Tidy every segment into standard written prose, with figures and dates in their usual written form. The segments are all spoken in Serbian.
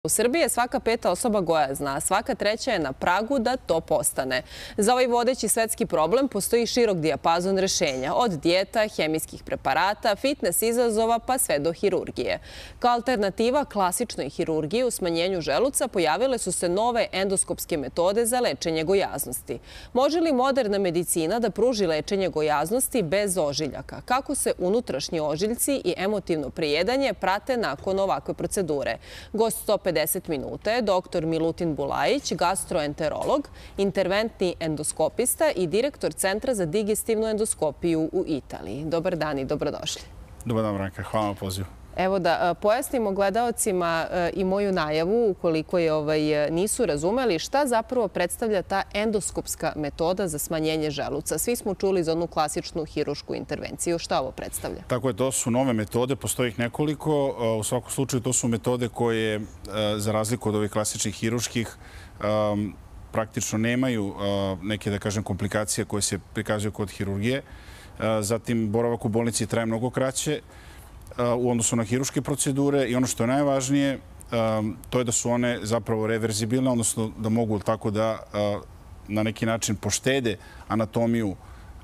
U Srbiji je svaka peta osoba gojazna, a svaka treća je na pragu da to postane. Za ovaj vodeći svetski problem postoji širok dijapazon rešenja, od dijeta, hemijskih preparata, fitness izazova pa sve do hirurgije. Kao alternativa klasičnoj hirurgiji u smanjenju želuca pojavile su se nove endoskopske metode za lečenje gojaznosti. Može li moderna medicina da pruži lečenje gojaznosti bez ožiljaka? Kako se unutrašnji ožiljci i emotivno prejedanje prate nakon ovakve procedure? Gost 150 minuta je dr. Milutin Bulajić, gastroenterolog, interventni endoskopista i direktor Centra za digestivnu endoskopiju u Italiji. Dobar dan i dobrodošli. Dobar dan, Branka. Hvala na pozivu. Evo da pojasnimo gledaocima i moju najavu, ukoliko je nisu razumeli, šta zapravo predstavlja ta endoskopska metoda za smanjenje želuca. Svi smo čuli za onu klasičnu hirušku intervenciju. Šta ovo predstavlja? Tako je, to su nove metode, postoji ih nekoliko. U svakom slučaju to su metode koje, za razliku od ovih klasičnih hiruških, praktično nemaju neke, da kažem, komplikacije koje se prikazuju kod hirurgije. Zatim, boravak u bolnici traje mnogo kraće u odnosu na hiruške procedure i ono što je najvažnije, to je da su one zapravo reverzibilne, odnosno da mogu tako da na neki način poštede anatomiju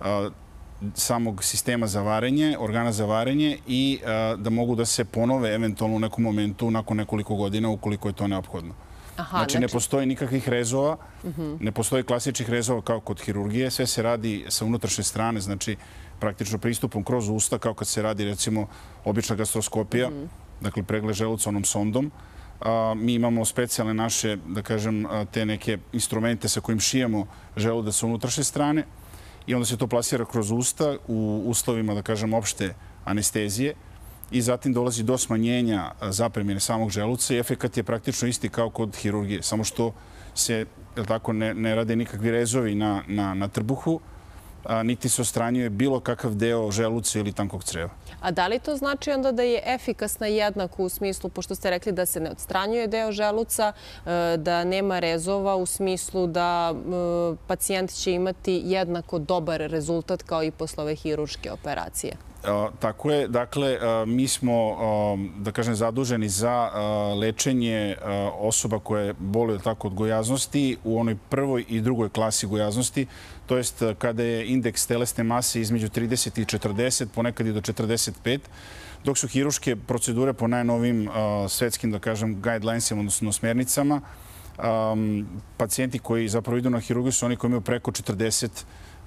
samog sistema za varenje, organa za varenje i da mogu da se ponove eventualno u nekom momentu nakon nekoliko godina ukoliko je to neophodno. Znači, ne postoji nikakvih rezova, ne postoji klasičnih rezova kao kod hirurgije, sve se radi sa unutrašnje strane, znači praktično pristupom kroz usta, kao kad se radi recimo obična gastroskopija, dakle pregled želuca onom sondom. Mi imamo specijalne naše, da kažem, te neke instrumente sa kojim šijemo želudac sa unutrašnje strane i onda se to plasira kroz usta u uslovima, da kažem, opšte anestezije i zatim dolazi do smanjenja zapremine samog želuca i efekat je praktično isti kao kod hirurgije, samo što se ne rade nikakvi rezovi na trbuhu, niti se odstranjuje bilo kakav deo želuca ili tankog creva. A da li to znači onda da je efikasna jednako u smislu, pošto ste rekli da se ne odstranjuje deo želuca, da nema rezova u smislu da pacijent će imati jednako dobar rezultat kao i posle ove hiruške operacije? Tako je. Dakle, mi smo, da kažem, zaduženi za lečenje osoba koje boluju tako od gojaznosti u onoj prvoj i drugoj klasi gojaznosti, to jest kada je indeks telesne mase između 30 i 40, ponekad i do 45, dok su hiruške procedure po najnovim svetskim, da kažem, guidelinesima, odnosno smernicama, pacijenti koji zapravo idu na hirurgiju su oni koji imaju preko 40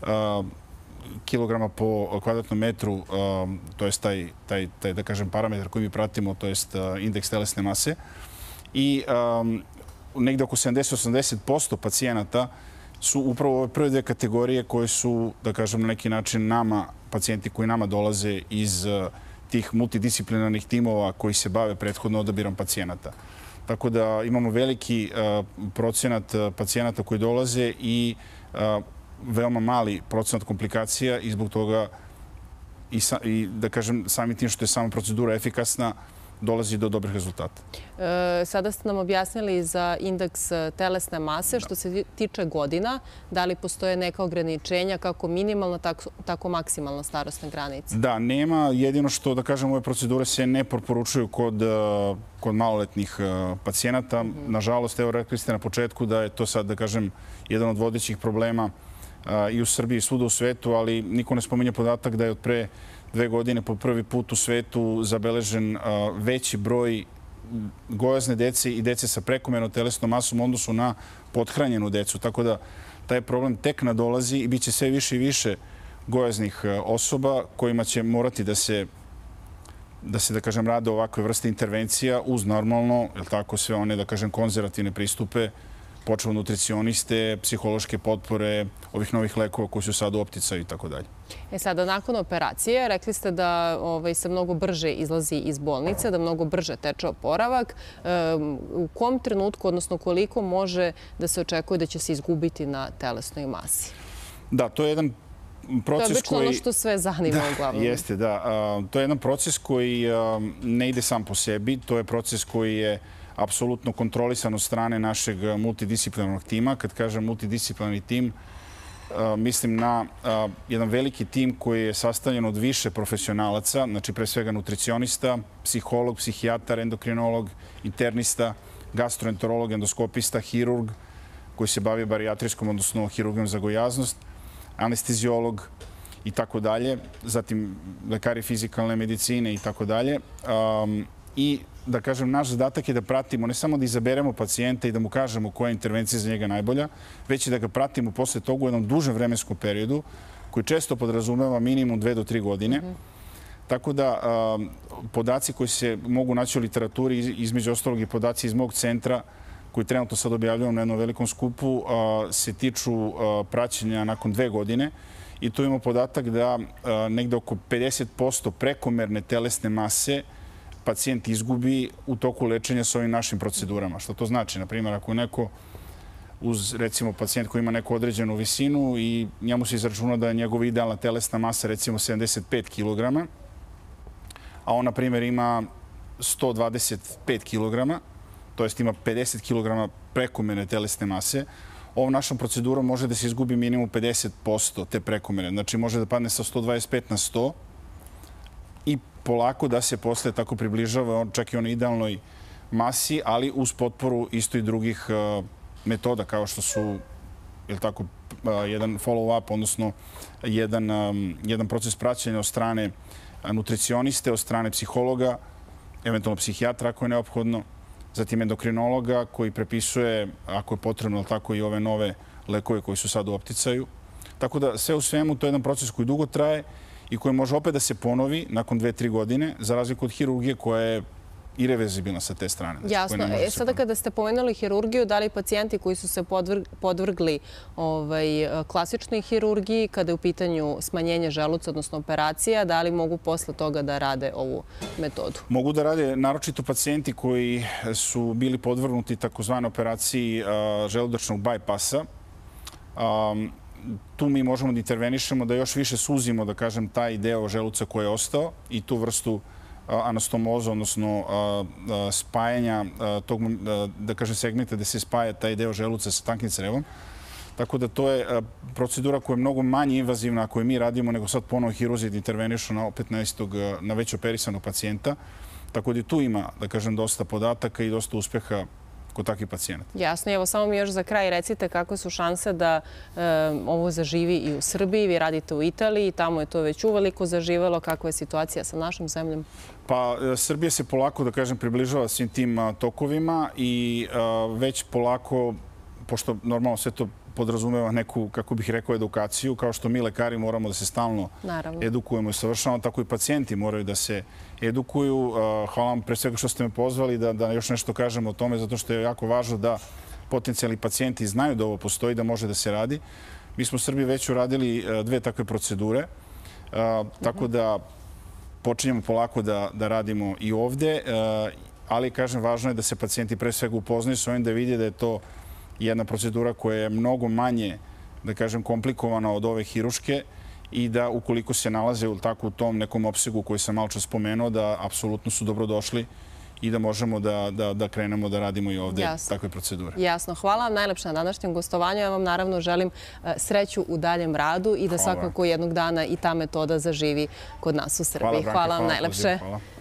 kilograma po kvadratnom metru, to je taj, da kažem, parametar koji mi pratimo, to je indeks telesne mase. I negde oko 70-80% pacijenata su upravo ove prve dve kategorije koje su, da kažem, na neki način nama, pacijenti koji nama dolaze iz tih multidisciplinarnih timova koji se bave prethodno odabirom pacijenata. Tako da imamo veliki procenat pacijenata koji dolaze i veoma mali procenat komplikacija i zbog toga i da kažem samim tim što je sama procedura efikasna dolazi do dobrih rezultata. Sada ste nam objasnili za indeks telesne mase. Što se tiče godina, da li postoje neka ograničenja kako minimalna, tako maksimalna starosna granica? Da, nema. Jedino što, da kažem, ove procedure se ne preporučuju kod maloletnih pacijenata. Nažalost, evo rekli ste na početku da je to sad, da kažem, jedan od vodećih problema i u Srbiji i svuda u svetu, ali niko ne spominje podatak da je od pre 2 godine po prvi put u svetu zabeležen veći broj gojazne dece i dece sa prekomernom telesnom masom u odnosu na pothranjenu decu. Tako da taj problem tek nadolazi i bit će sve više i više gojaznih osoba kojima će morati da se, da kažem, rade ovakve vrste intervencija uz normalno, sve one, da kažem, konzervativne pristupe, počeo nutricioniste, psihološke potpore, ovih novih lekova koji su sad u opticaju i tako dalje. Sada, nakon operacije, rekli ste da se mnogo brže izlazi iz bolnice, da mnogo brže teče oporavak. U kom trenutku, odnosno koliko može da se očekuje da će se izgubiti na telesnoj masi? Da, to je jedan proces koji... To je obično ono što sve zanima uglavnom. Jeste, da. To je jedan proces koji ne ide sam po sebi. To je proces koji je apsolutno kontrolisan od strane našeg multidisciplinarnog tima. Kad kažem multidisciplinarni tim, mislim na jedan veliki tim koji je sastavljen od više profesionalaca, znači pre svega nutricionista, psiholog, psihijatar, endokrinolog, internista, gastroenterolog, endoskopista, hirurg koji se bavi barijatrijskom, odnosno hirurgijom za gojaznost, anesteziolog i tako dalje, zatim lekari fizikalne medicine i tako dalje. I da kažem, naš zadatak je da pratimo, ne samo da izaberemo pacijenta i da mu kažemo koja je intervencija za njega najbolja, već i da ga pratimo posle toga u jednom dužem vremenskom periodu koji često podrazumeva minimum 2 do 3 godine. Tako da podaci koji se mogu naći u literaturi, između ostalog i podaci iz mog centra, koji trenutno sad objavljamo na jednom velikom skupu, se tiču praćenja nakon 2 godine. I tu imamo podatak da negde oko 50% prekomerne telesne mase pacijent izgubi u toku lečenja sa ovim našim procedurama. Što to znači? Naprimjer, ako neko uz, recimo, pacijent koji ima neku određenu visinu i njemu se izračuna da je njegova idealna telesna masa, recimo, 75 kg, a on, na primjer, ima 125 kg, to jest ima 50 kg prekomerne telesne mase, ovom našom procedurom može da se izgubi minimum 50% te prekomerne. Znači, može da padne sa 125 na 100 i polako da se posle tako približava čak i onoj idealnoj masi, ali uz potporu isto i drugih metoda, kao što su jedan follow-up, odnosno jedan proces praćenja od strane nutricioniste, od strane psihologa, eventualno psihijatra ako je neophodno, zatim endokrinologa koji prepisuje, ako je potrebno, tako i ove nove lekove koji su sad u opticaju. Tako da sve u svemu to je jedan proces koji dugo traje i koji može opet da se ponovi nakon 2-3 godine, za razliku od hirurgije koja je ireverzibilna sa te strane. Jasno. Sada kada ste pomenuli hirurgiju, da li pacijenti koji su se podvrgli klasičnoj hirurgiji, kada je u pitanju smanjenje želuca, odnosno operacija, da li mogu posle toga da rade ovu metodu? Mogu da rade naročito pacijenti koji su bili podvrgnuti takozvanoj operaciji želudačnog bajpasa. Tu mi možemo da intervenišemo, da još više suzimo, da kažem, taj deo želuca koji je ostao i tu vrstu anastomoza, odnosno spajanja tog, da kažem, segmenta gde se spaja taj deo želuca sa tankim crevom. Tako da to je procedura koja je mnogo manje invazivna koju mi radimo nego sad ponovo hirurzi da intervenišu na već operisanog pacijenta. Tako da i tu ima, da kažem, dosta podataka i dosta uspeha kod takvih pacijenata. Jasno. Evo, samo mi još za kraj recite kakve su šanse da ovo zaživi i u Srbiji. Vi radite u Italiji, tamo je to već uveliko zaživelo. Kakva je situacija sa našom zemljom? Pa, Srbija se polako, da kažem, približava svim tim tokovima i već polako, pošto normalno sve to podrazumeva neku, kako bih rekao, edukaciju, kao što mi lekari moramo da se stalno edukujemo i savršavamo, tako i pacijenti moraju da se edukuju. Hvala vam pre svega što ste me pozvali da još nešto kažemo o tome, zato što je jako važno da potencijalni pacijenti znaju da ovo postoji, da može da se radi. Mi smo u Srbiji već uradili 2 takve procedure, tako da počinjemo polako da radimo i ovde, ali, kažem, važno je da se pacijenti pre svega upoznaju s ovim, da vide da je to jedna procedura koja je mnogo manje, da kažem, komplikovana od ove hiruške i da ukoliko se nalaze u tom nekom opsegu koji sam malo čas spomenuo, da apsolutno su dobrodošli i da možemo da krenemo da radimo i ovde takve procedure. Jasno. Hvala vam najlepše na današnjem gostovanju. Ja vam naravno želim sreću u daljem radu i da svakako jednog dana i ta metoda zaživi kod nas u Srbiji. Hvala vam najlepše.